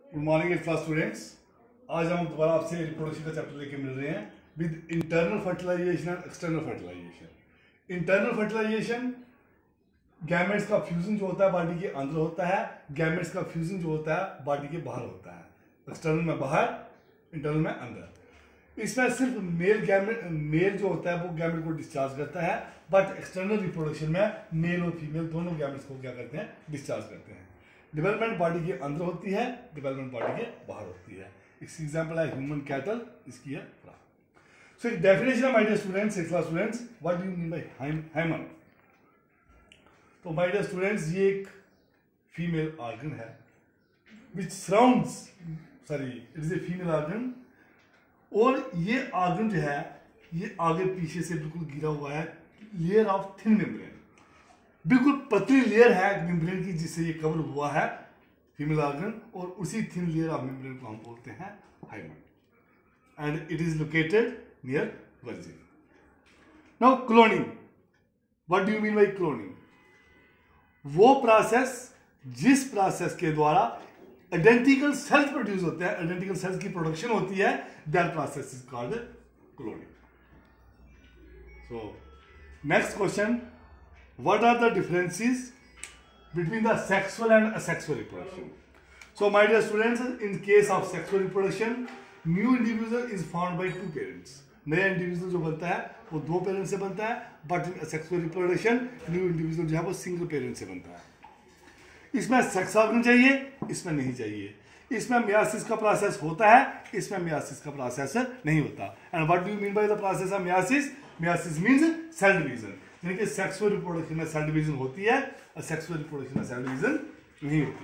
Good morning class students. आज हम दोबारा आपसे रिप्रोडक्शन का चैप्टर लेके मिल रहे हैं with internal fertilisation and external fertilisation. Internal fertilisation gametes का फ्यूजन जो होता है बॉडी के अंदर होता है, गैमेट्स का फ्यूजन जो होता है बॉडी के बाहर होता है। एक्सटर्नल में बाहर, इंटरनल में अंदर। इसमें सिर्फ मेल जो होता है वो गैमेट को डिस्चार्ज करता है, बट एक्सटर्नल रिप्रोडक्शन में मेल और फीमेल दोनों गैमेट्स को क्या करते हैं, डिस्चार्ज करते हैं। डेवलपमेंट बॉडी के अंदर होती है, डेवलपमेंट बॉडी के बाहर होती है। इसकी एग्जांपल है ह्यूमन कैटल, इसकी है फ्रा। सो एक डेफिनेशन है my dear students, class students, what do you mean by hymen? तो माय डियर स्टूडेंट्स, ये एक फीमेल ऑर्गन है which surrounds, it is a female organ. और ये ऑर्गन जो है ये आगे पीछे से बिल्कुल गिरा हुआ है, लेयर ऑफ थिन मेम्ब्रेन, बिल्कुल पतली लेयर है मेम्ब्रेन की जिससे ये कवर हुआ है फीमेल ऑर्गन, और उसी थिन लेयर ऑफ मेम्ब्रेन को हम बोलते हैं hymen, and it is located near virgin. Now cloning, what do you mean by cloning? वो प्रोसेस जिस प्रोसेस के द्वारा आइडेंटिकल सेल्स प्रोड्यूस होते हैं, आइडेंटिकल सेल्स की प्रोडक्शन होती है, that process is called cloning. So next question, what are the differences between the sexual and asexual reproduction? So my dear students, in case of sexual reproduction, new individual is formed by two parents. नया individual जो बनता है वो दो parent से बनता है, but in sexual reproduction new individual जो है वो सिंगल पेरेंट से बनता है। इसमें सेक्स ऑर्गन चाहिए, इसमें नहीं चाहिए। इसमें मियासिस का प्रोसेस होता है, इसमें मियासिस का प्रोसेस नहीं होता। And what do you mean by the process of meiosis? Meiosis means cell division, यानी कि सेक्सुअल रिप्रोडक्शन में सेल डिवीजन होती है और सेक्सुअल रिप्रोडक्शन में सेल डिवीजन नहीं होती।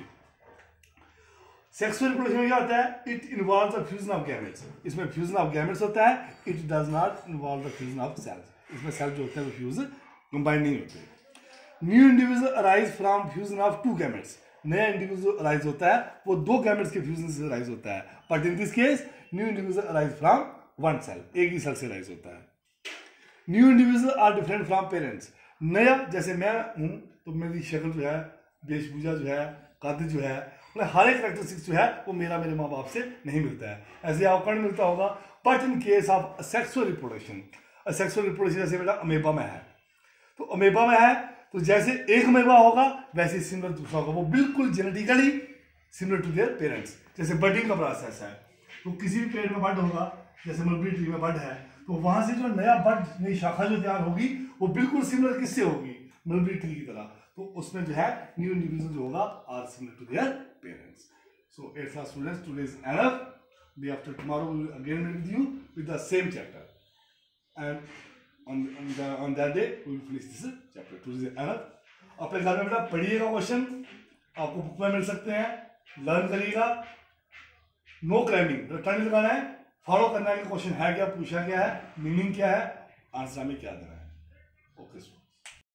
सेक्सुअल रिप्रोडक्शन में क्या होता है? It involves the fusion of gametes. इसमें फ्यूजन ऑफ गैमेट्स होता है, it does not involve the fusion of cells. इसमें सेल जो होते हैं वो फ्यूज कंबाइन नहीं होते। New individual arise from fusion of two gametes. नया इंडिविजुअल अराइज होता है वो दो गैमेट्स के फ्यूजन से अराइज होता है, but in this case new individual arise from one cell, एक ही सेल से अराइज होता है। New individual are different from parents. नया, जैसे मैं हूं तो मेरी शक्ल जो है, वेशभूषा जो है, कद जो है, मतलब हर एक कैरेक्टरिस्टिक्स जो है वो मेरे माँ बाप से नहीं मिलता है, ऐसे आपको नहीं मिलता होगा। But in case of sexual reproduction, sexual reproduction जैसे बेटा अमेबा में है, तो अमेबा में है तो जैसे एक अमेबा होगा वैसे सिमिलर दूसरा होगा, वो बिल्कुल genetically similar to their parents. जैसे बडिंग का प्रोसेस है, तो किसी भी पेड़ में बड होगा, जैसे मलबरी ट्री में बड है, तो वहां से जो नया बड, नई शाखा जो तैयार होगी वो बिल्कुल सिमिलर किससे होगी? मलबरी ट्री की तरह। तो उसमें जो है न्यू इंडिविजुअल जो होगा are similar to their parents. So 8th class students, today is enough. Day after tomorrow we will again meet with you with the same chapter, and on that day we will finish this chapter. Today is enough. अपने घर में बेटा पढ़िएगा, question आपको book में मिल सकते हैं, learn करिएगा। नो क्रैमिंग, रट्टा नहीं लगाना है, फॉलो करना है कि क्वेश्चन है क्या, पूछा गया है, मीनिंग क्या है, आंसर हमें क्या देना है। ओके।